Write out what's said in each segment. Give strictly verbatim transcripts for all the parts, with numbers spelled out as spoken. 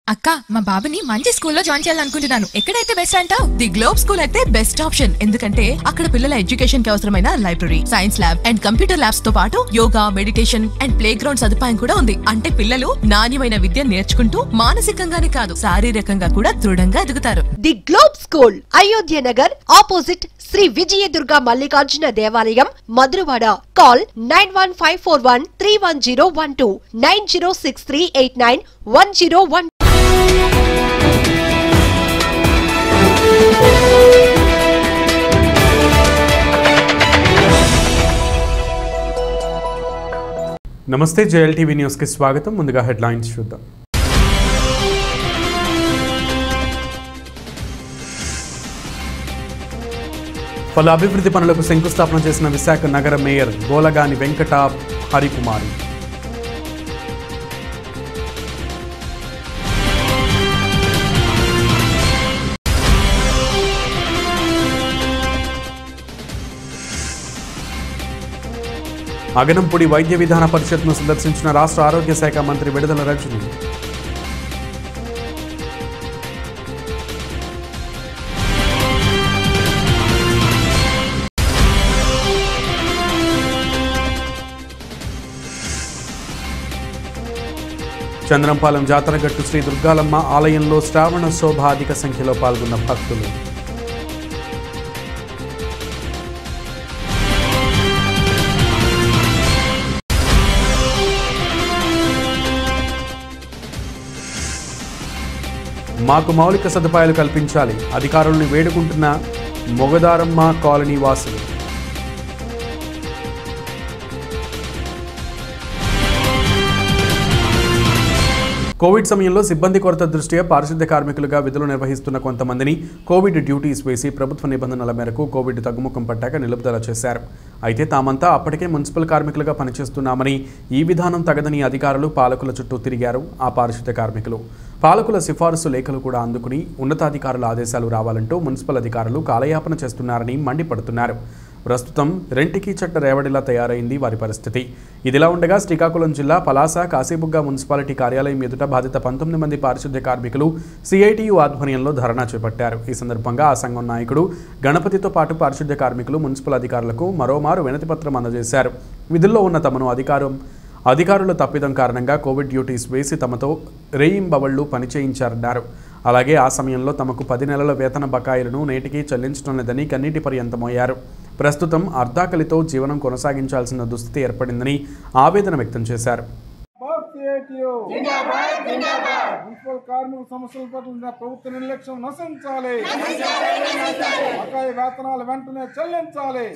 అక్క మా బాబుని మంచి స్కూల్లో జాయిన్ చేయాలనుకుంటున్నాను. ఎక్కడైతే బెస్ట్ అంటావు? ది గ్లోబ్ స్కూల్ అయితే బెస్ట్ ఆప్షన్. ఎందుకంటే అక్కడ పిల్లల ఎడ్యుకేషన్ కి అవసరమైన library, science lab and computer labs తో పాటు yoga, meditation and playground సదుపాయం కూడా ఉంది. అంటే పిల్లలు నాణ్యమైన విద్య నేర్చుకుంటూ మానసికంగానే కాదు శారీరకంగా కూడా దృఢంగా ఎదుగుతారు. The globe school Ayodhya Nagar opposite Shri Vijayadurga Mallikarjuna దేవాలయం, Madhurawada. Call nine one five four one three one zero one two nine zero six three eight nine one zero one. నమస్తే, జేఎల్ టీవీ న్యూస్ కి స్వాగతం. ముందుగా హెడ్లైన్స్ చూద్దాం. పలు అభివృద్ధి పనులకు శంకుస్థాపన చేసిన విశాఖ నగర మేయర్ గోలగాని వెంకట హరికుమారి. అగనంపూడి వైద్య విధాన పరిషత్ను సందర్శించిన రాష్ట్ర ఆరోగ్య శాఖ మంత్రి విడుదల రజని. చంద్రంపాలెం జాతరగట్టు శ్రీ దుర్గాలమ్మ ఆలయంలో శ్రావణ శోభ అధిక సంఖ్యలో పాల్గొన్న భక్తులు. మాకు మౌలిక సదుపాయాలు కల్పించాలి, అధికారులను వేడుకుంటున్న మొగదారమ్మ కాలనీ వాసులు. కోవిడ్ సమయంలో సిబ్బంది కొరత దృష్ట్యా పారిశుద్ధ్య కార్మికులుగా విధులు నిర్వహిస్తున్న కొంతమందిని కోవిడ్ డ్యూటీస్ వేసి ప్రభుత్వ నిబంధనల మేరకు కోవిడ్ తగ్గుముఖం పట్టాక నిలుపుదల చేశారు. అయితే తామంతా అప్పటికే మున్సిపల్ కార్మికులుగా పనిచేస్తున్నామని, ఈ విధానం తగదని అధికారులు పాలకుల చుట్టూ తిరిగారు. ఆ పారిశుద్ధ్య కార్మికులు పాలకుల సిఫారసు లేఖలు కూడా అందుకుని ఉన్నతాధికారుల ఆదేశాలు రావాలంటూ మున్సిపల్ అధికారులు కాలయాపన చేస్తున్నారని మండిపడుతున్నారు. ప్రస్తుతం రెంటికి చట్ట రేవడిలా తయారైంది వారి పరిస్థితి. ఇదిలా ఉండగా శ్రీకాకుళం జిల్లా పలాస కాశీబుగ్గ మున్సిపాలిటీ కార్యాలయం ఎదుట బాధిత పంతొమ్మిది మంది పారిశుద్ధ్య కార్మికులు సిఐటియు ఆధ్వర్యంలో ధర్నా చేపట్టారు. ఈ సందర్భంగా ఆ సంఘం నాయకుడు గణపతితో పాటు పారిశుద్ధ్య కార్మికులు మున్సిపల్ అధికారులకు మరోమారు వినతిపత్రం అందజేశారు. విధుల్లో ఉన్న తమను అధికారం అధికారుల తప్పిదం కారణంగా కోవిడ్ డ్యూటీస్ వేసి తమతో రేయింబవళ్లు పనిచేయించారన్నారు. అలాగే ఆ సమయంలో తమకు పది నెలల వేతన బకాయిలను నేటికి చెల్లించడం లేదని కన్నీటి పర్యంతమయ్యారు. ప్రస్తుతం అర్ధాకలితో జీవనం కొనసాగించాల్సిన దుస్థితి ఏర్పడిందని ఆవేదన వ్యక్తం చేశారు. మున్సిపల్ కార్మిక సమస్యల పట్ల ప్రభుత్వ నిర్లక్ష్యం నశించాలి, బకాయి వేతనాలు వెంటనే చెల్లించాలి.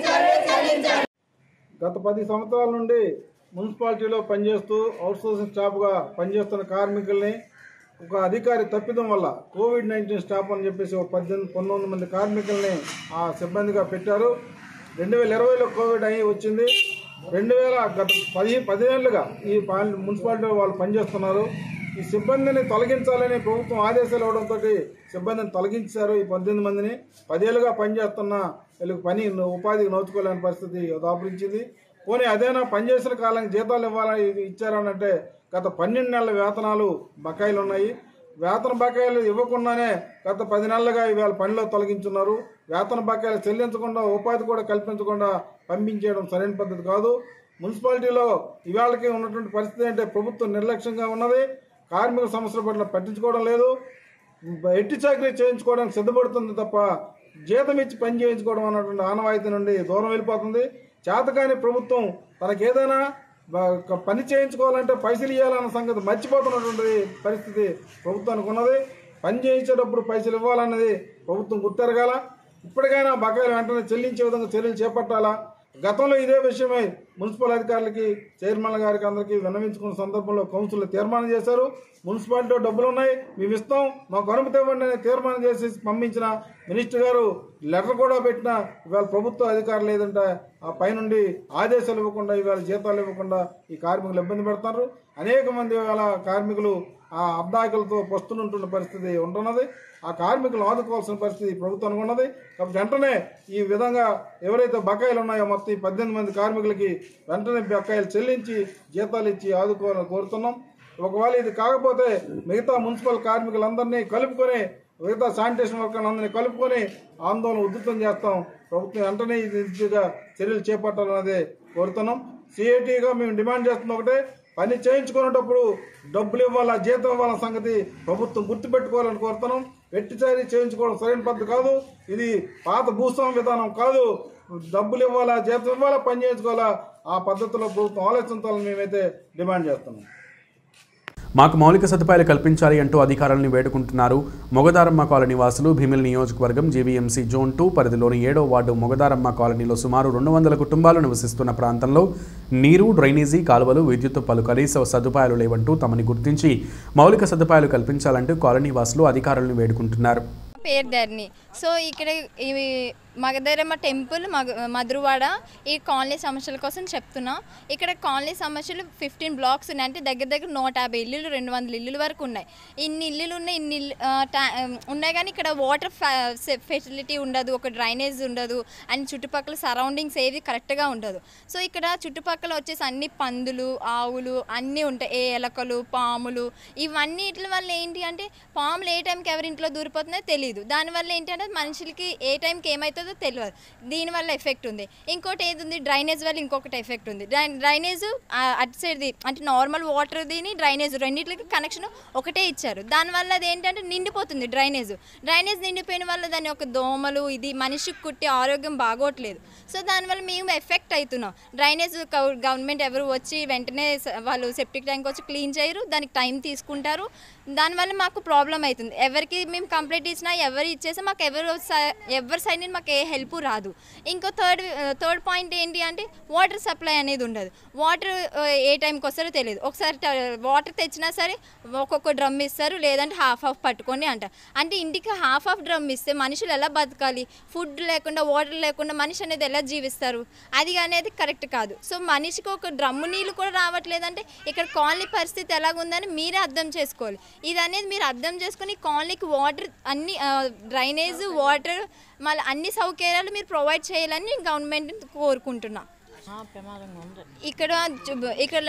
గత పది సంవత్సరాల నుండి మున్సిపాలిటీలో పనిచేస్తూ అవుట్సోర్సింగ్ స్టాఫ్గా పనిచేస్తున్న కార్మికుల్ని ఒక అధికారి తప్పిదం వల్ల కోవిడ్ నైన్టీన్ స్టాఫ్ అని చెప్పేసి ఒక పద్దెనిమిది పంతొమ్మిది మంది కార్మికుల్ని ఆ సిబ్బందిగా పెట్టారు. రెండు వేల ఇరవైలో కోవిడ్ అయ్యి వచ్చింది. రెండు వేల గత పది పదిహేనులుగా ఈ మున్సిపాలిటీలో వాళ్ళు పనిచేస్తున్నారు. ఈ సిబ్బందిని తొలగించాలని ప్రభుత్వం ఆదేశాలు ఇవ్వడంతో సిబ్బందిని తొలగించారు. ఈ పద్దెనిమిది మందిని పదేళ్లుగా పనిచేస్తున్న వీళ్ళకి పని ఉపాధికి నోచుకోలేని పరిస్థితి దాపురించింది. పోనీ అదేనా పనిచేసిన కాలానికి జీతాలు ఇవ్వాలని ఇచ్చారనంటే గత పన్నెండు నెలల వేతనాలు బకాయిలు ఉన్నాయి. వేతన బకాయిలు ఇవ్వకుండానే గత పది నెలలుగా ఇవాళ పనిలో తొలగించున్నారు. వేతన బకాయిలు చెల్లించకుండా ఉపాధి కూడా కల్పించకుండా పంపించేయడం సరైన పద్ధతి కాదు. మున్సిపాలిటీలో ఇవాళకి ఉన్నటువంటి పరిస్థితి అంటే ప్రభుత్వం నిర్లక్ష్యంగా ఉన్నది. కార్మిక సమస్యల పట్ల పట్టించుకోవడం లేదు. ఎట్టి చాకరీ చేయించుకోవడానికి సిద్ధపడుతుంది తప్ప జీతం ఇచ్చి పని చేయించుకోవడం అన్నటువంటి ఆనవాయితీ నుండి దూరం వెళ్ళిపోతుంది. చేతకాని ప్రభుత్వం తనకేదైనా పని చేయించుకోవాలంటే పైసలు ఇవ్వాలన్న సంగతి మర్చిపోతున్నటువంటి పరిస్థితి ప్రభుత్వానికి ఉన్నది. పని చేయించేటప్పుడు పైసలు ఇవ్వాలన్నది ప్రభుత్వం గుర్తెరగాల. ఇప్పటికైనా బకాయిలు వెంటనే చెల్లించే విధంగా చర్యలు చేపట్టాలా. గతంలో ఇదే విషయమై మున్సిపల్ అధికారులకి, చైర్మన్ గారికి అందరికీ విన్నవించుకున్న సందర్భంలో కౌన్సిల్లో తీర్మానం చేశారు. మున్సిపాలిటీలో డబ్బులు ఉన్నాయి, మేము ఇస్తాం, మాకు అనుమతి ఇవ్వండి అని తీర్మానం చేసి పంపించిన మినిస్టర్ గారు లెటర్ కూడా పెట్టినా ఇవాళ ప్రభుత్వ అధికారులు లేదంటే ఆ పైనుండి ఆదేశాలు ఇవ్వకుండా ఇవాళ జీతాలు ఇవ్వకుండా ఈ కార్మికులు ఇబ్బంది పెడతారు. అనేక మంది ఇవాళ కార్మికులు ఆ అర్ధాకలతో పస్తులుంటున్న పరిస్థితి ఉంటున్నది. ఆ కార్మికులను ఆదుకోవాల్సిన పరిస్థితి ప్రభుత్వానికి ఉన్నది. కాబట్టి వెంటనే ఈ విధంగా ఎవరైతే బకాయిలు ఉన్నాయో మొత్తం ఈ పద్దెనిమిది మంది కార్మికులకి వెంటనే బకాయిలు చెల్లించి జీతాలు ఇచ్చి ఆదుకోవాలని కోరుతున్నాం. ఒకవేళ ఇది కాకపోతే మిగతా మున్సిపల్ కార్మికులందరినీ కలుపుకొని మిగతా శానిటేషన్ వర్కర్లందరినీ కలుపుకొని ఆందోళన ఉధృతం చేస్తాం. ప్రభుత్వం వెంటనే ఇది దిశగా చర్యలు చేపట్టాలన్నదే కోరుతున్నాం. సిఐటిగా మేము డిమాండ్ చేస్తున్న ఒకటే, పని చేయించుకునేటప్పుడు డబ్బులు ఇవ్వాలా, జీతం ఇవ్వాలన్న సంగతి ప్రభుత్వం గుర్తుపెట్టుకోవాలని కోరుతున్నాం. వెట్టిచారి చేయించుకోవడం సరైన పద్ధతి కాదు. ఇది పాత భూస్వామ్య విధానం కాదు. డబ్బులు ఇవ్వాలా, జీతం ఇవ్వాలా, పని చేయించుకోవాలా, ఆ పద్ధతిలో ప్రభుత్వం ఆలోచించాలని మేమైతే డిమాండ్ చేస్తున్నాం. మాకు మౌలిక సదుపాయాలు కల్పించాలి అంటూ అధికారులను వేడుకుంటున్నారు మొగదారమ్మ కాలనీ వాసులు. భీమిలి నియోజకవర్గం జీవీఎంసీ జోన్ టూ పరిధిలోని ఏడో వార్డు మొగదారమ్మ కాలనీలో సుమారు రెండు వందల కుటుంబాలు నివసిస్తున్న ప్రాంతంలో నీరు, డ్రైనేజీ, కాలువలు, విద్యుత్ పలు కనీస సదుపాయాలు లేవంటూ తమని గుర్తించి మౌలిక సదుపాయాలు కల్పించాలంటూ కాలనీ వాసులు అధికారులను వేడుకుంటున్నారు. పేరు ధర్ని. సో ఇక్కడ ఇవి మగధరమ్మ టెంపుల్ మగ మధురవాడ ఈ కాలనీ సమస్యల కోసం చెప్తున్నా. ఇక్కడ కాలనీ సమస్యలు ఫిఫ్టీన్ బ్లాక్స్ ఉన్నాయి. అంటే దగ్గర దగ్గర నూట యాభై ఇల్లులు రెండు వందల ఇల్లుల వరకు ఉన్నాయి. ఇన్ని ఇల్లులు ఉన్నాయి, ఇన్ని ఉన్నాయి కానీ ఇక్కడ వాటర్ ఫెసిలిటీ ఉండదు, ఒక డ్రైనేజ్ ఉండదు, అండ్ చుట్టుపక్కల సరౌండింగ్స్ ఏవి కరెక్ట్గా ఉండదు. సో ఇక్కడ చుట్టుపక్కల వచ్చేసి అన్ని పందులు, ఆవులు అన్నీ ఉంటాయి, ఏ ఎలకలు, పాములు. ఇవన్నీ ఇట్ల వల్ల ఏంటి అంటే పాములు ఏ టైంకి ఎవరి ఇంట్లో దూరిపోతున్నాయో తెలియదు. దానివల్ల ఏంటంటే మనుషులకి ఏ టైంకి ఏమవుతుందో తెలియదు. దీనివల్ల ఎఫెక్ట్ ఉంది. ఇంకోటి ఏది ఉంది, డ్రైనేజ్ వల్ల ఇంకొకటి ఎఫెక్ట్ ఉంది. డ్రైనేజ్ అటు సైడ్ది అంటే నార్మల్ వాటర్ దీని డ్రైనేజ్ రెండింటికి కనెక్షన్ ఒకటే ఇచ్చారు. దానివల్ల అది ఏంటంటే నిండిపోతుంది డ్రైనేజ్. డ్రైనేజ్ నిండిపోయిన వల్ల దాని ఒక దోమలు ఇది మనిషికి కుట్టి ఆరోగ్యం బాగోట్లేదు. సో దానివల్ల మేము ఎఫెక్ట్ అవుతున్నాం. డ్రైనేజ్ గవర్నమెంట్ ఎవరు వచ్చి వెంటనే వాళ్ళు సెప్టిక్ ట్యాంక్ వచ్చి క్లీన్ చేయరు, దానికి టైం తీసుకుంటారు. దానివల్ల మాకు ప్రాబ్లం అవుతుంది. ఎవరికి మేము కంప్లైంట్ ఇచ్చినా ఎవరు ఇచ్చేసి మాకు ఎవరు ఎవరి సైడ్ నుంచి మాకు ఏ హెల్ప్ రాదు. ఇంకో థర్డ్ థర్డ్ పాయింట్ ఏంటి అంటే వాటర్ సప్లై అనేది ఉండదు. వాటర్ ఏ టైంకి వస్తారో తెలియదు. ఒకసారి వాటర్ తెచ్చినా సరే ఒక్కొక్క డ్రమ్ ఇస్తారు, లేదంటే హాఫ్ హాఫ్ పట్టుకొని అంటారు. అంటే ఇంటికి హాఫ్ హాఫ్ డ్రమ్ ఇస్తే మనుషులు ఎలా బతకాలి? ఫుడ్ లేకుండా వాటర్ లేకుండా మనిషి అనేది ఎలా జీవిస్తారు? అది అనేది కరెక్ట్ కాదు. సో మనిషికి ఒక డ్రమ్ము నీళ్ళు కూడా రావట్లేదంటే ఇక్కడ కాలనీ పరిస్థితి ఎలాగుందని మీరే అర్థం చేసుకోవాలి. ఇది అనేది మీరు అర్థం చేసుకుని కాలనీకి వాటర్ అన్ని డ్రైనేజ్ వాటర్ మళ్ళీ అన్ని సౌకర్యాలు మీరు ప్రొవైడ్ చేయాలని గవర్నమెంట్ కోరుకుంటున్నా. ఇక్కడ ఇక్కడ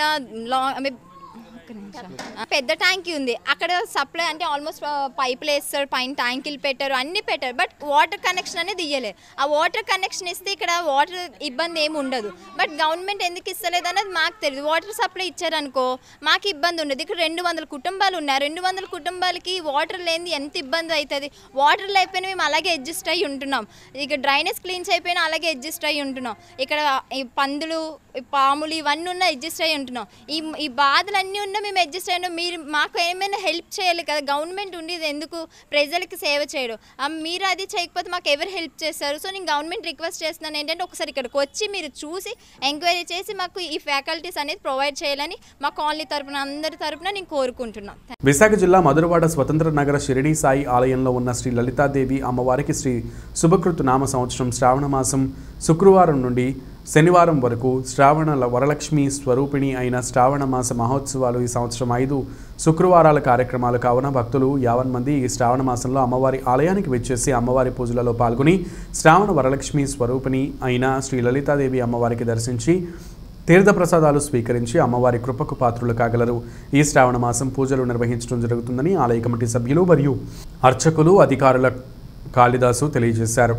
పెద్ద ట్యాంకీ ఉంది, అక్కడ సప్లై అంటే ఆల్మోస్ట్ పైపులు వేస్తారు, పైన ట్యాంకీలు పెట్టారు, అన్ని పెట్టారు. బట్ వాటర్ కనెక్షన్ అనేది ఇయ్యలేదు. ఆ వాటర్ కనెక్షన్ ఇస్తే ఇక్కడ వాటర్ ఇబ్బంది ఏమి ఉండదు. బట్ గవర్నమెంట్ ఎందుకు ఇస్తలేదు అనేది మాకు తెలియదు. వాటర్ సప్లై ఇచ్చారనుకో మాకు ఇబ్బంది ఉండదు. ఇక్కడ రెండు వందల కుటుంబాలు ఉన్నాయి. రెండు వందల కుటుంబాలకి వాటర్ లేనిది ఎంత ఇబ్బంది అవుతుంది. వాటర్ లేకపోయినా మేము అలాగే అడ్జస్ట్ అయ్యి ఉంటున్నాం. ఇక డ్రైనేజ్ క్లీన్స్ అయిపోయినా అలాగే అడ్జస్ట్ అయ్యి ఉంటున్నాం. ఇక్కడ ఈ పందులు, పాములు ఇవన్నీ ఉన్న అడ్జస్ట్ అయ్యి ఉంటున్నాం. ఈ ఈ బాధలు అన్నీ ఉన్నా మేము అడ్జస్ట్ అయినా మీరు మాకు ఏమైనా హెల్ప్ చేయాలి కదా. గవర్నమెంట్ ఉండేది ఎందుకు? ప్రజలకి సేవ చేయడం. మీరు అది చేయకపోతే మాకు ఎవరు హెల్ప్ చేస్తారు? సో నేను గవర్నమెంట్ రిక్వెస్ట్ చేస్తున్నాను ఏంటంటే ఒకసారి ఇక్కడికి వచ్చి మీరు చూసి ఎంక్వైరీ చేసి మాకు ఈ ఫ్యాకల్టీస్ అనేది ప్రొవైడ్ చేయాలని మా కాలనీ తరపున అందరి తరపున నేను కోరుకుంటున్నాను. విశాఖ జిల్లా మధురవాడ స్వతంత్ర నగర షిరిడి సాయి ఆలయంలో ఉన్న శ్రీ లలితాదేవి అమ్మవారికి శ్రీ శుభకృతు నామ సంవత్సరం శ్రావణ మాసం శుక్రవారం నుండి శనివారం వరకు శ్రావణ వరలక్ష్మి స్వరూపిణి అయిన శ్రావణ మాస మహోత్సవాలు ఈ సంవత్సరం ఐదు శుక్రవారాల కార్యక్రమాలు కావున భక్తులు యావన్ మంది ఈ శ్రావణ మాసంలో అమ్మవారి ఆలయానికి వచ్చేసి అమ్మవారి పూజలలో పాల్గొని శ్రావణ వరలక్ష్మి స్వరూపిణి అయిన శ్రీ లలితాదేవి అమ్మవారికి దర్శించి తీర్థప్రసాదాలు స్వీకరించి అమ్మవారి కృపకు పాత్రులు కాగలరు. ఈ శ్రావణ మాసం పూజలు నిర్వహించడం జరుగుతుందని ఆలయ కమిటీ సభ్యులు మరియు అర్చకులు అధికారుల కాళిదాసు తెలియజేశారు.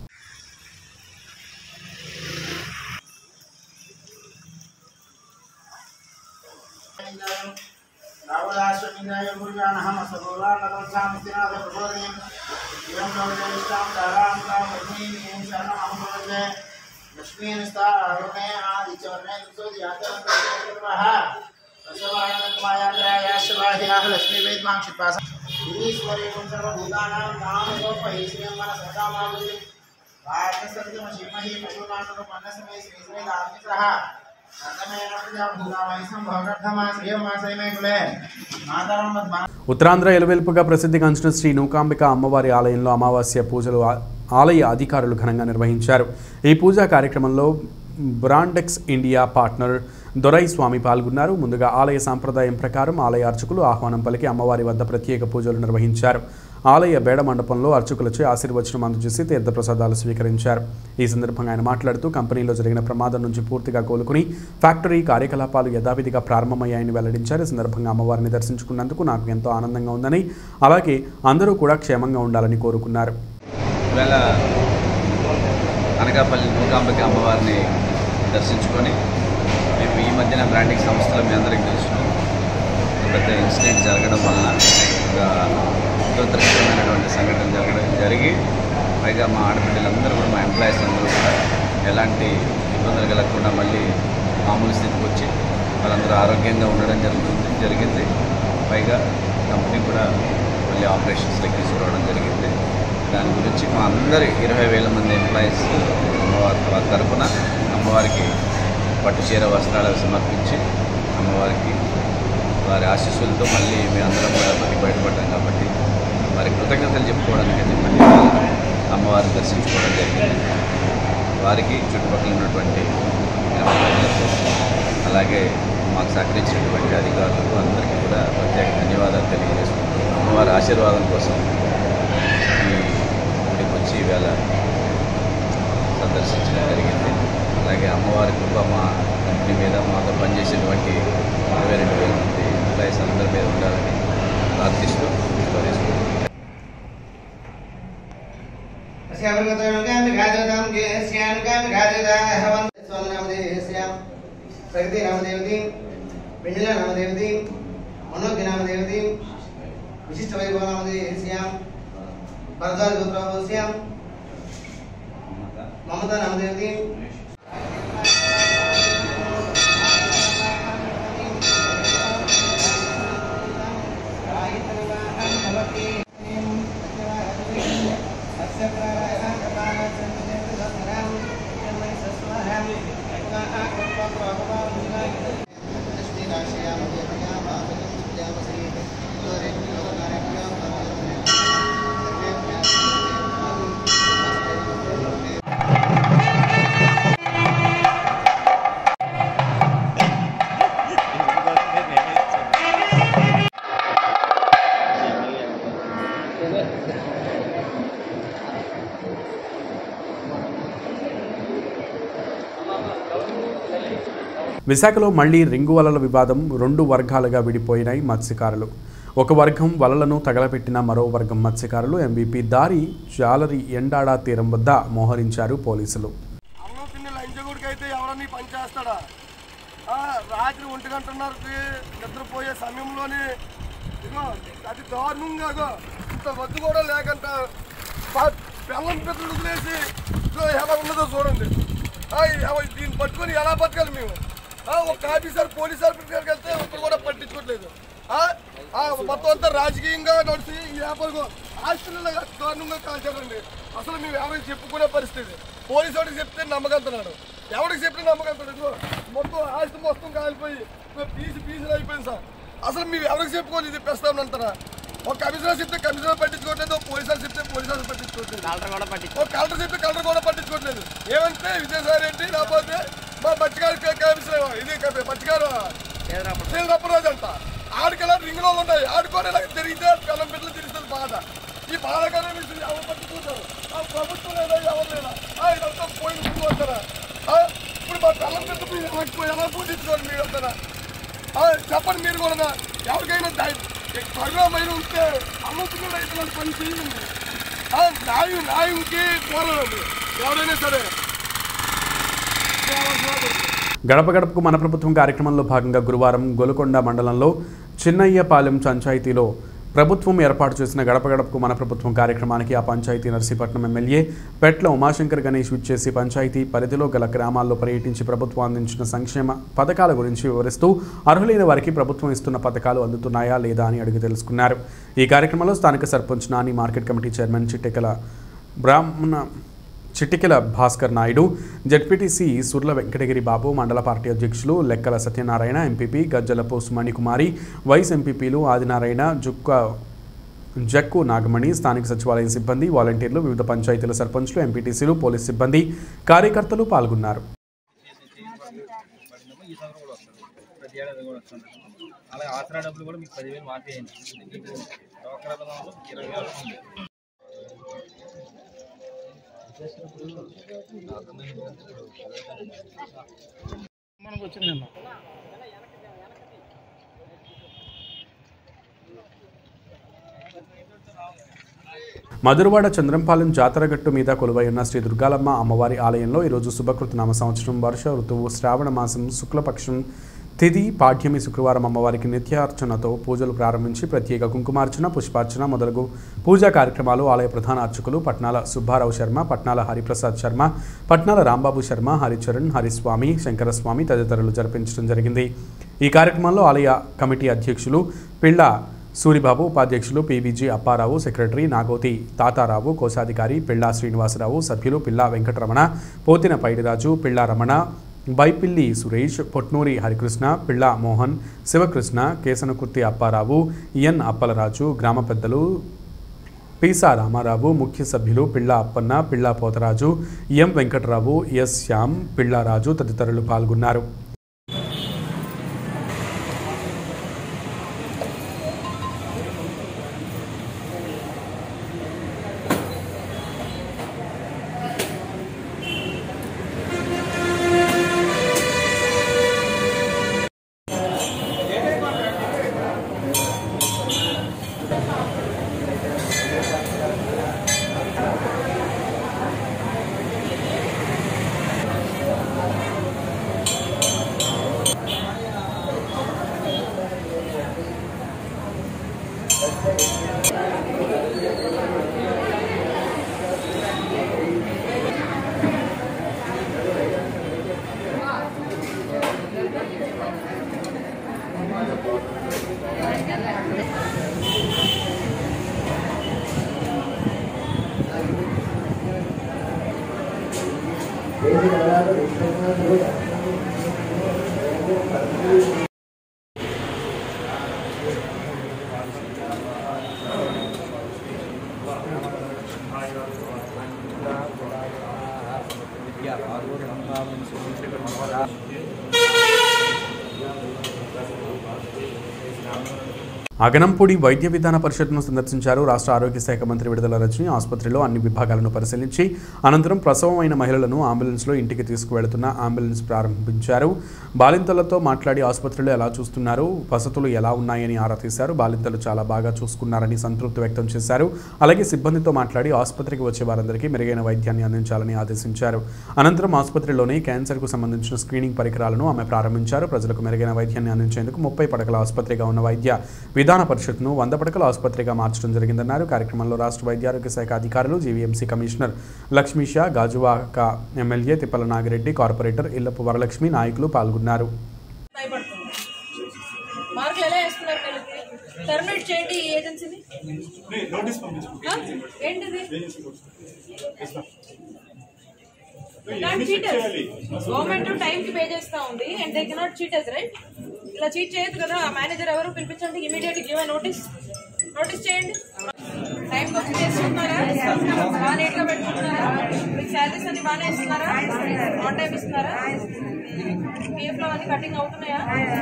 ఉత్తరాంధ్ర ఎలువెల్పుగా ప్రసిద్ధిగాంచిన శ్రీ నూకాంబిక అమ్మవారి ఆలయంలో అమావాస్య పూజలు ఆలయ అధికారులు ఘనంగా నిర్వహించారు. ఈ పూజా కార్యక్రమంలో బ్రాండెక్స్ ఇండియా పార్ట్నర్ దొరై స్వామి పాల్గొన్నారు. ముందుగా ఆలయ సాంప్రదాయం ప్రకారం ఆలయ అర్చకులు ఆహ్వానం పలికి అమ్మవారి వద్ద ప్రత్యేక పూజలు నిర్వహించారు. ఆలయ బేడ మండపంలో అర్చకులచే ఆశీర్వచనం అందజేసి తీర్థప్రసాదాలు స్వీకరించారు. ఈ సందర్భంగా ఆయన మాట్లాడుతూ కంపెనీలో జరిగిన ప్రమాదం నుంచి పూర్తిగా కోలుకుని ఫ్యాక్టరీ కార్యకలాపాలు యథావిధిగా ప్రారంభమయ్యాయని వెల్లడించారు. ఈ సందర్భంగా అమ్మవారిని దర్శించుకున్నందుకు నాకు ఎంతో ఆనందంగా ఉందని, అలాగే అందరూ కూడా క్షేమంగా ఉండాలని కోరుకున్నారు. అనకాపల్లి మూకాంబిక అమ్మవారిని దర్శించుకొని మేము ఈ మధ్యన బ్రాండింగ్ సంస్థలు మీ అందరికీ తెలుసు పెద్ద ఇన్సిడెంట్ జరగడం వలన ఒక దురదృష్టమైనటువంటి సంఘటన జరగడం జరిగి పైగా మా ఆడపిల్లలందరూ కూడా మా ఎంప్లాయీస్ అందరూ కూడా ఎలాంటి ఇబ్బందులు కలగకుండా మళ్ళీ మామూలు స్థితికి వచ్చి వాళ్ళందరూ ఆరోగ్యంగా ఉండడం జరుగుతుంది జరిగింది పైగా కంపెనీ కూడా మళ్ళీ ఆపరేషన్స్లోకి తీసుకురావడం జరిగింది. దాని గురించి మా అందరి ఇరవై వేల మంది ఎంప్లాయీస్ అమ్మవారి తరఫున అమ్మవారికి పట్టు చీర వస్త్రాలు సమర్పించి అమ్మవారికి వారి ఆశీస్సులతో మళ్ళీ మీ అందరం కూడా బతి బయటపడ్డాం కాబట్టి వారి కృతజ్ఞతలు చెప్పుకోవడానికి మళ్ళీ అమ్మవారిని దర్శించుకోవడం జరిగింది. వారికి చుట్టుపక్కల ఉన్నటువంటి అలాగే మాకు సహకరించినటువంటి అధికారులకు అందరికీ కూడా ప్రత్యేక ధన్యవాదాలు తెలియజేసుకుంటున్నాం. అమ్మవారి ఆశీర్వాదం కోసం ఈ గుడికి వచ్చి ఈవేళ సందర్శించడం జరిగింది. అలాగే అమ్మవారి కృప మా కంపెనీ మీద మాతో పనిచేసేటువంటి ఇరవై రెండు వేల మంది ఎంప్లాయీస్ అందరి మీద ఉండాలని ప్రార్థిస్తూ विशिष्ट वैभव नामधेयस्यां परदार गोत्रावस्यां ममता नामधेयती విశాఖలో మళ్లీ రింగు వలల వివాదం రెండు వర్గాలుగా విడిపోయినాయి మత్స్యకారులు. ఒక వర్గం వలలను తగలపెట్టిన మరో వర్గం మత్స్యకారులు ఎంబీపీ దారి జాలరి ఎండాడా తీరం వద్ద మోహరించారు పోలీసులు. రాత్రి ఒంటి గంటన్నరకి నిద్రపోయే సమయంలోనే అతి దారుణంగా ఇంత వద్దు కూడా లేకుండా బెల్లం పెద్దలు వదిలేసి ఎలా ఉన్నదో చూడండి. దీన్ని పట్టుకొని ఎలా బతకాలి మేము? ఒక ఆఫీసర్ పోలీస్ ఆఫీసర్కి వెళ్తే ఒకరు కూడా పట్టించుకోవట్లేదు. మొత్తం అంతా రాజకీయంగా నడిచి ఈ వ్యాపారం ఆస్తులలో దారుణంగా కాల్చారండి. అసలు మేము ఎవరికి చెప్పుకునే పరిస్థితి. పోలీసు వాడికి చెప్తే నమ్మకంటున్నాడు, ఎవరికి చెప్పినా నమ్మకంటున్నాడు. మొత్తం ఆస్తి మొత్తం కాలిపోయి పీసు పీసులు అయిపోయింది సార్. అసలు మేము ఎవరికి చెప్పుకోవాలి ఇది పెస్తామంటారా? ఒక కమిషనర్ చెప్తే కమిషనర్ పట్టించుకోవట్లేదు, పోలీసులు చెప్తే పోలీసులు పట్టించుకోవట్లేదు, ఒక కలెక్టర్ చెప్తే కలెక్టర్ కూడా పట్టించుకోవట్లేదు. ఏమంటే విజయసాయి రెడ్డి లేకపోతే మా పచ్చిగారు కమిషనర్ ఇది పచ్చిగారు శ్రీరప్పరాజు అంట ఆడికెలా రింగులో ఉన్నాయి. ఆడుకొని తిరిగితే కలం బిడ్డలు తిరుగుతుంది బాధ. ఈ బాధకర ఎవరు పట్టించుకుంటారు? ఆ ప్రభుత్వం లేదా ఎవరు లేదా ఇదంతా పోయిన ముందు వస్తారా? ఇప్పుడు మా కలం బిడ్డ ఎలా పూజించుకోండి మీరు వస్తారా? చెప్పండి మీరు కూడా. ఎవరికైనా కరుణమైన ఉంటే అమ్ముతున్న రైతులను పని చేయండి. న్యాయం న్యాయంకి పోరాడండి ఎవరైనా సరే. గడప గడపకు మన ప్రభుత్వం కార్యక్రమంలో భాగంగా గురువారం గొలుకొండ మండలంలో చిన్నయ్యపాలెం పంచాయతీలో ప్రభుత్వం ఏర్పాటు చేసిన గడప గడపకు మన ప్రభుత్వం కార్యక్రమానికి ఆ పంచాయతీ నర్సీపట్నం ఎమ్మెల్యే పెట్ల ఉమాశంకర్ గణేష్ విచ్చేసి పంచాయతీ పరిధిలో గల గ్రామాల్లో పర్యటించి ప్రభుత్వం అందించిన సంక్షేమ పథకాల గురించి వివరిస్తూ అర్హులైన వారికి ప్రభుత్వం ఇస్తున్న పథకాలు అందుతున్నాయా లేదా అని అడిగి తెలుసుకున్నారు. ఈ కార్యక్రమంలో స్థానిక sarpanch Nani, market committee chairman Chittekala Brahmana Chittikela Bhaskar Naidu, ZPTC Surla Venkatagiri Babu, మండల పార్టీ అధ్యక్షులు లెక్కల సత్యనారాయణ, ఎంపీపీ గజ్జలపు సుమణికుమారి, వైస్ ఎంపీపీలు ఆదినారాయణ, జుక్క జక్కు నాగమణి, స్థానిక సచివాలయం సిబ్బంది, వాలంటీర్లు, వివిధ పంచాయతీల సర్పంచ్లు, ఎంపీటీసీలు, పోలీస్ సిబ్బంది, కార్యకర్తలు పాల్గొన్నారు. అలాగే ఆసరా డబ్బులు కూడా మీకు పదివేలు మాఫీ అయింది. మనకు వచ్చింది నిన్న మధురవాడ చంద్రంపాలెం జాతరగట్టు మీద కొలువై ఉన్న శ్రీ దుర్గాలమ్మ అమ్మవారి ఆలయంలో ఈరోజు శుభకృత నామ సంవత్సరం వర్ష ఋతువు శ్రావణ మాసం శుక్లపక్షం తిథి పాఠ్యమి శుక్రవారం అమ్మవారికి నిత్యార్చనతో పూజలు ప్రారంభించి ప్రత్యేక కుంకుమార్చన పుష్పార్చన మొదలగు పూజా కార్యక్రమాలు ఆలయ ప్రధాన అర్చకులు పట్నాల సుబ్బారావు శర్మ పట్నాల హరిప్రసాద్ శర్మ పట్నాల రాంబాబు శర్మ హరిచరణ్ హరిస్వామి శంకరస్వామి తదితరులు జరిపించడం జరిగింది. ఈ కార్యక్రమంలో ఆలయ కమిటీ అధ్యక్షులు పిళ్ళ సూరిబాబు, ఉపాధ్యక్షులు పీవీజీ అప్పారావు, సెక్రటరీ నాగోతి తాతారావు, కోశాధికారి పిళ్ళ శ్రీనివాసరావు, సభ్యులు పిళ్ళ వెంకటరమణ, పోతిన పైడిరాజు, పిళ్ళ రమణ, బైపిల్లి సురేష్, పొట్నూరి హరికృష్ణ, పిళ్ళ మోహన్, శివకృష్ణ, కేసనకుర్తి అప్పారావు, ఎన్ అప్పలరాజు, గ్రామ పెద్దలు పీసా రామారావు, ముఖ్య సభ్యులు పిళ్ళ అప్పన్న, పిళ్ళ పోతరాజు, ఎం వెంకటరావు, ఎస్ శ్యామ్, పిళ్ళరాజు తదితరులు పాల్గొన్నారు. అగనంపూడి వైద్య విధాన పరిషత్ను సందర్శించారు రాష్ట్ర ఆరోగ్య శాఖ మంత్రి విడుదల రజని. ఆసుపత్రిలో అన్ని విభాగాలను పరిశీలించి అనంతరం ప్రసవమైన మహిళలను అంబులెన్స్లో ఇంటికి తీసుకువెళుతున్న అంబులెన్స్ ప్రారంభించారు. బాలింతలతో మాట్లాడి ఆసుపత్రిలో ఎలా చూస్తున్నారు, వసతులు ఎలా ఉన్నాయని ఆరా తీశారు. బాలింతలు చాలా బాగా చూసుకున్నారని సంతృప్తి వ్యక్తం చేశారు. అలాగే సిబ్బందితో మాట్లాడి ఆసుపత్రికి వచ్చే వారందరికీ మెరుగైన వైద్యాన్ని అందించాలని ఆదేశించారు. అనంతరం ఆసుపత్రిలోని క్యాన్సర్కు సంబంధించిన స్క్రీనింగ్ పరికరాలను ఆమె ప్రారంభించారు. ప్రజలకు మెరుగైన వైద్యాన్ని అందించేందుకు ముప్పై పడకల ఆసుపత్రిగా ఉన్న వైద్య విధాన పరిషత్ను వంద పడకల ఆసుపత్రిగా మార్చడం జరిగిందన్నారు. కార్యక్రమంలో రాష్ట్ర వైద్య ఆరోగ్య శాఖ అధికారులు, GVMC commissioner Lakshmisha, Gajuwaka MLA Tippala Nagireddy, corporator Illapu Varalakshmi, నాయకులు పాల్గొన్నారు. గవర్నమెంట్ టైం కి పే చేస్తా ఉంది and they cannot cheat us, right? ఇలా చీట్ చేయొద్దు కదా. మేనేజర్ ఎవరు పిలిపించండి, immediate give a notice notice చేయండి. టైం వచ్చి చేసుకుంటున్నారా, బాగా నీట్ గా పెట్టుకుంటున్నారా, మీకు శాలరీస్ అన్ని బాగానే ఇస్తున్నారా, ఆన్ టైం ఇస్తున్నారా, పిఎఫ్ లో అన్ని కటింగ్ అవుతున్నాయా?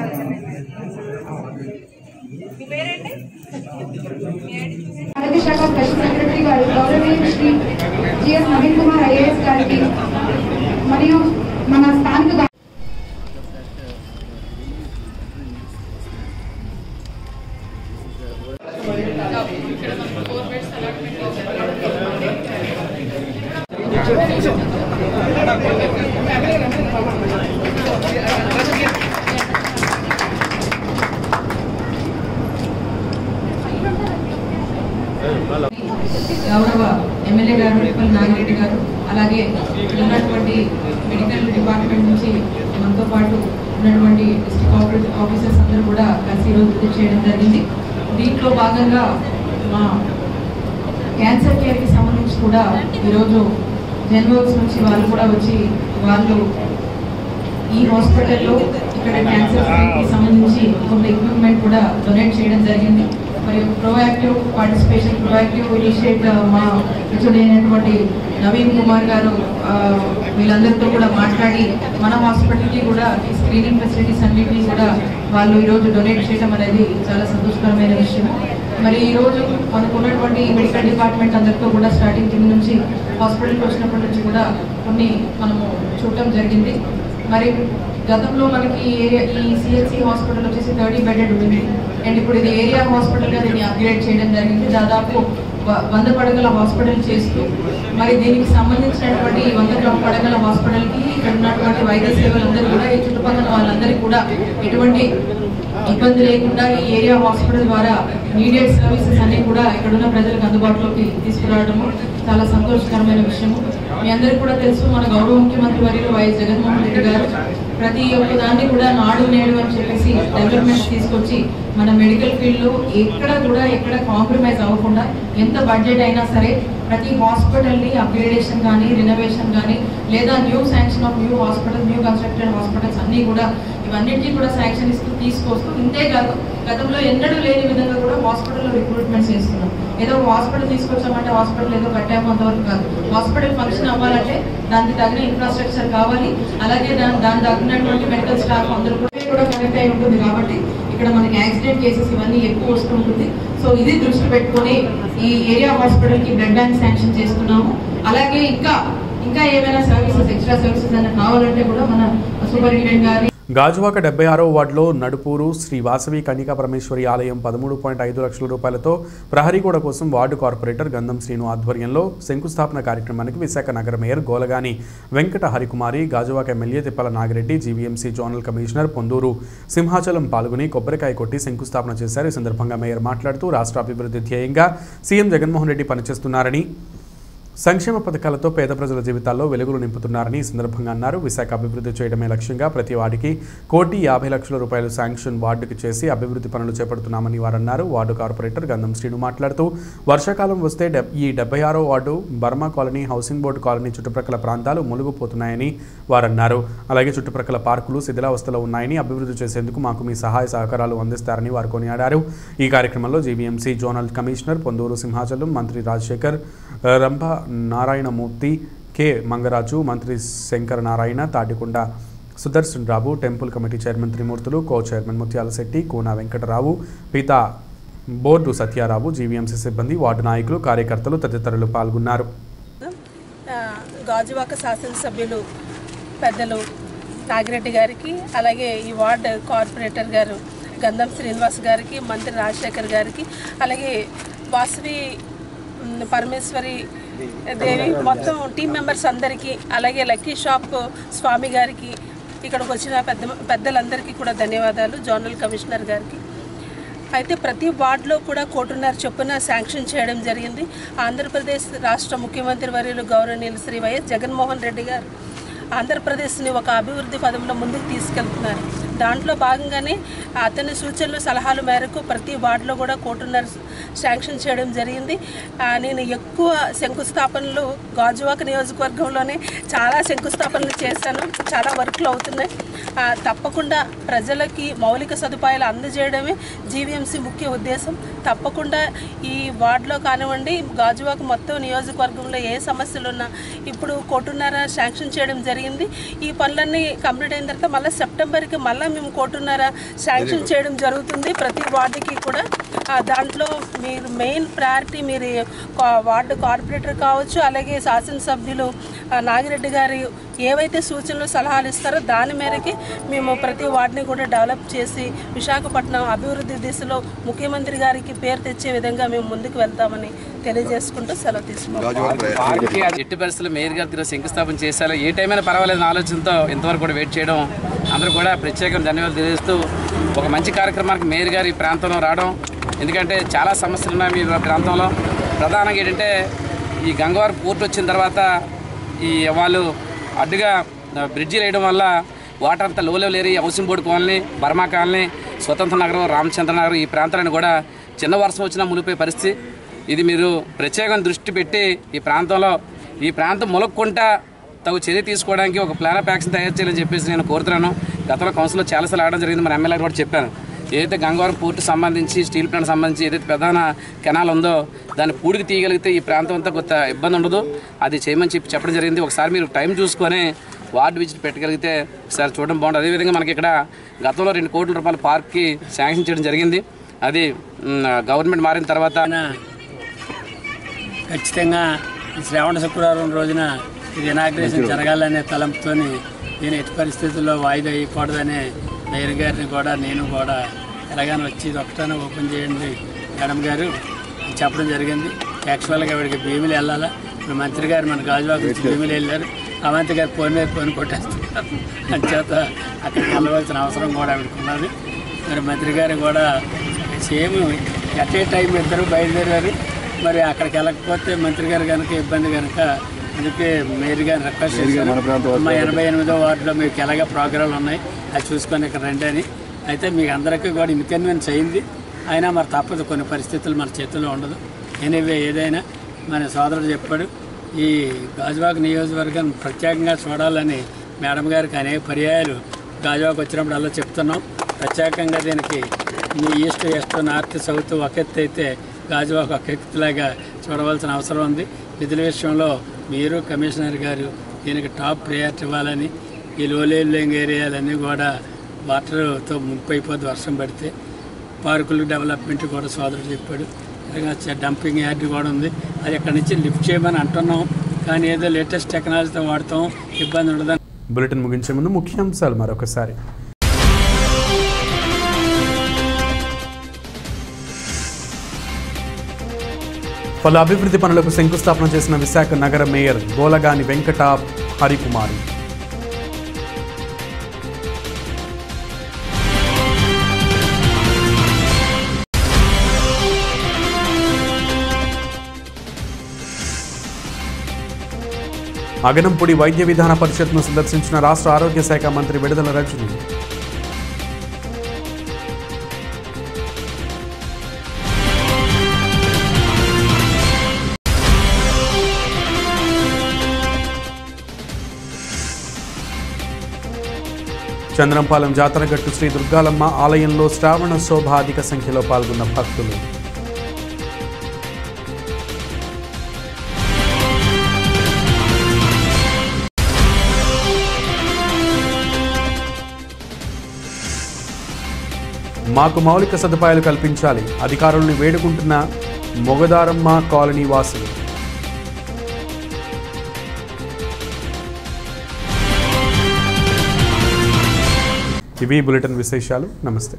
మీ పేరేంటి? ఆరోగ్య శాఖ స్పెషల్ సెక్రటరీ గారు గౌరవనీయ శ్రీ జిఎస్ నవీన్ కుమార్ ఐఏఎస్ గారికి మరియు మన స్థానిక గౌరవ ఎమ్మెల్యే గారు తిప్పల నాగిరెడ్డి గారు, అలాగే ఉన్నటువంటి మెడికల్ డిపార్ట్మెంట్ నుంచి మనతో పాటు ఉన్నటువంటి డిస్ట్రిక్ట్ ఆపరేటివ్ ఆఫీసర్స్ అందరూ కూడా కలిసి ఈరోజు విజిట్ చేయడం జరిగింది. దీంట్లో భాగంగా మా క్యాన్సర్ కేర్కి సంబంధించి కూడా ఈరోజు జనరల్స్ నుంచి వాళ్ళు కూడా వచ్చి వాళ్ళు ఈ హాస్పిటల్లో ఇక్కడ క్యాన్సర్ కేర్కి సంబంధించి కొంత ఎక్విప్మెంట్ కూడా డొనేట్ చేయడం జరిగింది. మరియు ప్రోయాక్టివ్ పార్టిసిపేషన్ ప్రోయాక్టివ్ ఇనిషియేట్ మా మిత్రుడైనటువంటి నవీన్ కుమార్ గారు వీళ్ళందరితో కూడా మాట్లాడి మన హాస్పిటల్కి కూడా ఈ స్క్రీనింగ్ ఫెసిలిటీస్ అన్నింటినీ కూడా వాళ్ళు ఈరోజు డొనేట్ చేయడం అనేది చాలా సంతోషకరమైన విషయం. మరి ఈరోజు మనకు ఉన్నటువంటి మెడికల్ డిపార్ట్మెంట్ అందరితో కూడా స్టార్టింగ్ కింద నుంచి హాస్పిటల్కి వచ్చినప్పటి నుంచి కూడా కొన్ని మనము చూడటం జరిగింది. మరి గతంలో మనకి ఏరియా ఈ సిహెచ్సి హాస్పిటల్ వచ్చేసి థర్టీ బెడెడ్ ఉంది అండ్ ఇప్పుడు ఇది ఏరియా హాస్పిటల్గా దీన్ని అప్గ్రేడ్ చేయడం జరిగింది. దాదాపు వంద పడగల హాస్పిటల్ చేస్తూ మరి దీనికి సంబంధించినటువంటి వంద పడగల హాస్పిటల్కి ఇక్కడ ఉన్నటువంటి వైద్య సేవలందరూ కూడా ఈ చుట్టుపక్కల వాళ్ళందరికీ కూడా ఎటువంటి ఇబ్బంది లేకుండా ఈ ఏరియా హాస్పిటల్ ద్వారా నీడెడ్ సర్వీసెస్ అన్ని కూడా ఇక్కడున్న ప్రజలకు అందుబాటులోకి తీసుకురావడము చాలా సంతోషకరమైన విషయము. మీ అందరికీ కూడా తెలుసు, మన గౌరవ ముఖ్యమంత్రి వర్యులు వైఎస్ జగన్మోహన్ రెడ్డి గారు ప్రతి ఒక్క దాన్ని కూడా నాడు నేడు అని చెప్పేసి డెవలప్మెంట్స్ తీసుకొచ్చి మన మెడికల్ ఫీల్డ్లో ఎక్కడ కూడా ఎక్కడ కాంప్రమైజ్ అవ్వకుండా ఎంత బడ్జెట్ అయినా సరే ప్రతి హాస్పిటల్ని అప్గ్రేడేషన్ కానీ రినోవేషన్ కానీ లేదా new sanction of new hospital new constructed hospitals అన్నీ కూడా ఇవన్నిటికీ కూడా శాంక్షన్ ఇస్తూ తీసుకొస్తూ ఇంతేకాదు గతంలో ఎన్నడూ లేని విధంగా కూడా హాస్పిటల్లో రిక్రూట్మెంట్స్ చేస్తున్నాం. ఏదో హాస్పిటల్ తీసుకొచ్చామంటే హాస్పిటల్ ఏదో కట్టాము అంతవరకు కాదు. హాస్పిటల్ ఫంక్షన్ అవ్వాలంటే దానికి తగిన ఇన్ఫ్రాస్ట్రక్చర్ కావాలి, అలాగే దాని దాని తగినటువంటి మెడికల్ స్టాఫ్ అందరూ కూడా కనెక్ట్ అయి ఉంటుంది. కాబట్టి ఇక్కడ మనకి యాక్సిడెంట్ కేసెస్ ఇవన్నీ ఎక్కువ వస్తుంటుంది. సో ఇది దృష్టి పెట్టుకొని ఈ ఏరియా హాస్పిటల్కి బ్లడ్ బ్యాంక్ శాంక్షన్ చేస్తున్నాము. అలాగే ఇంకా ఇంకా ఏమైనా సర్వీసెస్ ఎక్స్ట్రా సర్వీసెస్ అయినా కావాలంటే కూడా మన సూపరింటెండెంట్ గారి గాజువాక డెబ్బై ఆరో వార్డులో నడుపూరు శ్రీ వాసవి కన్యకా పరమేశ్వరి ఆలయం పదమూడు పాయింట్ ఐదు లక్షల రూపాయలతో ప్రహరీగూడ కోసం వార్డు కార్పొరేటర్ గంధం శ్రీను ఆధ్వర్యంలో శంకుస్థాపన కార్యక్రమానికి విశాఖ నగర mayor Golagani Venkata Harikumari, Gajuwaka MLA Tippala Nagireddy, GVMC zonal commissioner Ponduru Simhachalam పాల్గొని కొబ్బరికాయ కొట్టి శంకుస్థాపన చేశారు. ఈ సందర్భంగా మేయర్ మాట్లాడుతూ రాష్ట్ర అభివృద్ధి ధ్యేయంగా సీఎం జగన్మోహన్ రెడ్డి పనిచేస్తున్నారని, సంక్షేమ పథకాలతో పేద ప్రజల జీవితాల్లో వెలుగులు నింపుతున్నారని ఈ సందర్భంగా అన్నారు. విశాఖ అభివృద్ధి చేయడమే లక్ష్యంగా ప్రతి వార్డుకి కోటి యాభై లక్షల రూపాయలు శాంక్షన్ వార్డుకి చేసి అభివృద్ధి పనులు చేపడుతున్నామని వారన్నారు. వార్డు కార్పొరేటర్ గంధం శ్రీను మాట్లాడుతూ వర్షాకాలం వస్తే ఈ డెబ్బై ఆరో ward Burma colony, housing board colony చుట్టుప్రక్కల ప్రాంతాలు మునిగిపోతున్నాయని వారన్నారు. అలాగే చుట్టుప్రక్కల పార్కులు శిథిలావస్థలో ఉన్నాయని, అభివృద్ధి చేసేందుకు మాకు మీ సహాయ సహకారాలు అందిస్తారని వారు కొనియాడారు. ఈ కార్యక్రమంలో GVMC zonal commissioner Ponduru Simhachalam, Mantri Rajasekhar, Rambha Narayanamurthy, K Mangaraju, Mantri Shankara Narayana, Tatikonda Sudarshan Rao, temple committee chairman Trimurthulu, co chairman Mutyala Setty, Kuna Venkatarao, Pitha బోర్డు సత్యారావు, జీవీఎంసీ సిబ్బంది, వార్డు నాయకులు, కార్యకర్తలు తదితరులు పాల్గొన్నారు. గాజువాక శాసనసభ్యులు పెద్దలు నాగిరెడ్డి గారికి, అలాగే ఈ వార్డు కార్పొరేటర్ గారు గంధం శ్రీనివాస్ గారికి, మంత్రి రాజశేఖర్ గారికి, అలాగే వాసవి పరమేశ్వరి దేవి మొత్తం టీం మెంబర్స్ అందరికీ, అలాగే లక్కీ షాప్ స్వామి గారికి, ఇక్కడికి వచ్చిన పెద్ద పెద్దలందరికీ కూడా ధన్యవాదాలు, జోనల్ కమిషనర్ గారికి. అయితే ప్రతి వార్డులో కూడా కోటిన్నర చొప్పున శాంక్షన్ చేయడం జరిగింది. ఆంధ్రప్రదేశ్ రాష్ట్ర ముఖ్యమంత్రి వర్యులు గౌరవనీయులు శ్రీ వైఎస్ జగన్మోహన్ రెడ్డి గారు ఆంధ్రప్రదేశ్ని ఒక అభివృద్ధి పదంలో ముందుకు తీసుకెళ్తున్నారు. దాంట్లో భాగంగానే అతని సూచనలు సలహాల మేరకు ప్రతి వార్డులో కూడా కోటిన్నర శాంక్షన్ చేయడం జరిగింది. నేను ఎక్కువ శంకుస్థాపనలు గాజువాక నియోజకవర్గంలోనే చాలా శంకుస్థాపనలు చేశాను, చాలా వర్క్లు అవుతున్నాయి. తప్పకుండా ప్రజలకి మౌలిక సదుపాయాలు అందజేయడమే జీవీఎంసీ ముఖ్య ఉద్దేశం. తప్పకుండా ఈ వార్డులో కానివ్వండి, గాజువాక మొత్తం నియోజకవర్గంలో ఏ సమస్యలు ఉన్నా ఇప్పుడు కోటిన్నర శాంక్షన్ చేయడం జరిగింది. ఈ పనులన్నీ కంప్లీట్ అయిన తర్వాత మళ్ళీ సెప్టెంబర్కి మళ్ళీ మేము కోటిన్నర శాంక్షన్ చేయడం జరుగుతుంది ప్రతి వార్డుకి కూడా. దాంట్లో మీరు మెయిన్ ప్రయారిటీ మీరు వార్డు కార్పొరేటర్ కావచ్చు, అలాగే శాసనసభ్యులు నాగిరెడ్డి గారు ఏవైతే సూచనలు సలహాలు ఇస్తారో దాని మేరకి మేము ప్రతి వార్డుని కూడా డెవలప్ చేసి విశాఖపట్నం అభివృద్ధి దిశలో ముఖ్యమంత్రి గారికి పేరు తెచ్చే విధంగా మేము ముందుకు వెళ్తామని తెలియజేసుకుంటూ సెలవు తీసుకుంటాం. ఎట్టి పరిస్థితుల్లో మేయర్ గారి శంకుస్థాపన చేశారు, ఏ టైం అయినా పర్వాలేదు ఆలోచనతో ఇంతవరకు కూడా వెయిట్ చేయడం, అందరూ కూడా ప్రత్యేకంగా ధన్యవాదాలు తెలియజేస్తూ ఒక మంచి కార్యక్రమానికి మేయర్ గారి ప్రాంతంలో రావడం. ఎందుకంటే చాలా సమస్యలు ఉన్నాయి మీ ప్రాంతంలో. ప్రధానంగా ఏంటంటే ఈ గంగవారం పోర్ట్ వచ్చిన తర్వాత ఈ వాళ్ళు అడ్డుగా బ్రిడ్జి వేయడం వల్ల వాటర్ అంతా low level area, housing board colony, Burma colony, Swatantra నగరం, రామచంద్ర నగరం ఈ ప్రాంతాలను కూడా చిన్న వర్షం వచ్చినా మునిగిపోయే పరిస్థితి. ఇది మీరు ప్రత్యేకంగా దృష్టి పెట్టి ఈ ప్రాంతంలో ఈ ప్రాంతం మొలక్కుంటా తగు చర్య తీసుకోవడానికి ఒక ప్లాన్ ఆఫ్ యాక్షన్ తయారు చేయాలని చెప్పేసి నేను కోరుతున్నాను. గతంలో కౌన్సిల్లో చాలాసార్లు ఆడడం జరిగింది, మన ఎమ్మెల్యే కూడా చెప్పాను. ఏదైతే గంగవరం పోర్టు సంబంధించి స్టీల్ ప్లాంట్ సంబంధించి ఏదైతే ప్రధాన కెనాల్ ఉందో దాన్ని పూడికి తీయగలిగితే ఈ ప్రాంతం అంతా కొంత ఇబ్బంది ఉండదు. అది చేయమని చెప్పి చెప్పడం జరిగింది. ఒకసారి మీరు టైం చూసుకొని వార్డు విజిట్ పెట్టగలిగితే ఒకసారి చూడడం బాగుంటుంది. అదేవిధంగా మనకి ఇక్కడ గతంలో రెండు కోట్ల రూపాయల పార్క్కి శాంక్షన్ చేయడం జరిగింది. అది గవర్నమెంట్ మారిన తర్వాత ఖచ్చితంగా శ్రావణ శుక్రవారం రోజున ఇది ఇనాగ్రేషన్ జరగాలనే తలంపుతో నేను ఎట్టి పరిస్థితుల్లో వాయిదా వేయకూడదనే మేయర్ గారిని కూడా నేను కూడా ఎలాగైనా వచ్చి ఇది ఒకటానే ఓపెన్ చేయండి మేడం గారు చెప్పడం జరిగింది. యాక్చువల్గా ఆవిడకి భీములు వెళ్ళాలా. ఇప్పుడు మంత్రి గారు మన గాజువాకు వచ్చి భీములు వెళ్ళారు. అవంతి గారు ఫోన్ మీద ఫోన్ కొట్టేస్తున్నారు. అంచేత అక్కడికి వెళ్ళవలసిన అవసరం కూడా ఆవిడకి ఉన్నది. మరి మంత్రి గారు కూడా సేమ్ ఎట్ ఏ టైం ఇద్దరు బయలుదేరారు. మరి అక్కడికి వెళ్ళకపోతే మంత్రి గారు కనుక ఇబ్బంది కనుక అందుకే మేయర్ గారిని రిక్వెస్ట్ చేశారు. మా ఎనభై ఎనిమిదో వార్డులో మీకు ఎలాగ ప్రోగ్రాంలు ఉన్నాయి అది చూసుకొని ఇక్కడ రండి అని. అయితే మీకు అందరికీ కూడా ఇన్కన్వీనియన్స్ అయింది. అయినా మరి తప్పదు, కొన్ని పరిస్థితులు మన చేతుల్లో ఉండదు. ఎనీవే ఏదైనా మన సోదరుడు చెప్పాడు ఈ గాజువాక నియోజకవర్గాన్ని ప్రత్యేకంగా చూడాలని మేడం గారికి అనేక పర్యాయాలు గాజువాక వచ్చినప్పుడు అలా చెప్తున్నాం. ప్రత్యేకంగా దీనికి మీ ఈస్ట్ వెస్ట్ నార్త్ సౌత్ ఒక ఎత్తు అయితే గాజువాక ఒక ఎత్తులాగా చూడవలసిన అవసరం ఉంది. నిధుల విషయంలో మీరు కమిషనర్ గారు దీనికి టాప్ ప్రయారిటీ ఇవ్వాలని, ఈ లో లెవెలింగ్ ఏరియాలన్నీ కూడా వాటర్తో ముప్పైపోద్ది వర్షం పడితే. పార్కులు డెవలప్మెంట్ కూడా సోదరుడు చెప్పాడు. ఇలాగ డంపింగ్ యార్డ్ కూడా ఉంది, అది అక్కడి నుంచి లిఫ్ట్ చేయమని అంటున్నాం. కానీ ఏదో లేటెస్ట్ టెక్నాలజీతో వాడతాం, ఇబ్బంది ఉండదని. బులెటిన్ ముగించే ముందు ముఖ్యాంశాలు మరొకసారి. పలు అభివృద్ధి పనులకు శంకుస్థాపన చేసిన విశాఖ నగర మేయర్ గోలగాని వెంకట హరికుమారి. అగనంపూడి వైద్య విధాన పరిషత్ను సందర్శించిన రాష్ట్ర ఆరోగ్య శాఖ మంత్రి విడుదల రజని. చంద్రంపాలెం జాతరగట్టు శ్రీ దుర్గాలమ్మ ఆలయంలో శ్రావణ శోభ అధిక సంఖ్యలో పాల్గొన్న భక్తులు. మాకు మౌలిక సదుపాయాలు కల్పించాలి, అధికారులను వేడుకుంటున్న మొగదారమ్మ కాలనీ వాసులు. ఇవి బులెటిన్ విశేషాలు. నమస్తే.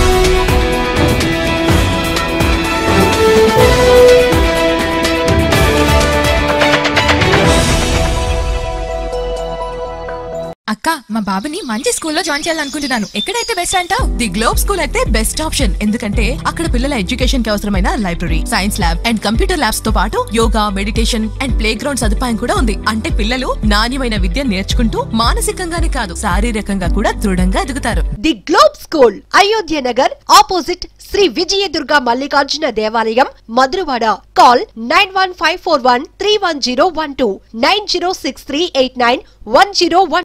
అక్క, మా బాబుని మంచి స్కూల్లో జాయిన్ చేయాలనుకుంటున్నాను. ఎక్కడైతే బెస్ట్ అంటావు? ది గ్లోబ్ స్కూల్ అయితే బెస్ట్ ఆప్షన్. ఎందుకంటే అక్కడ పిల్లల ఎడ్యుకేషన్ కి అవసరమైన library, science lab and computer labs తో పాటు yoga, meditation and playground సదుపాయం కూడా ఉంది. అంటే పిల్లలు నాణ్యమైన విద్య నేర్చుకుంటూ మానసికంగానే కాదు శారీరకంగా కూడా దృఢంగా ఎదుగుతారు. The globe school Ayodhya Nagar opposite Shri Vijayadurga Mallikarjuna దేవాలయం, Madhurawada. Call nine one five four one three one zero one two, nine zero six three eight nine one zero one.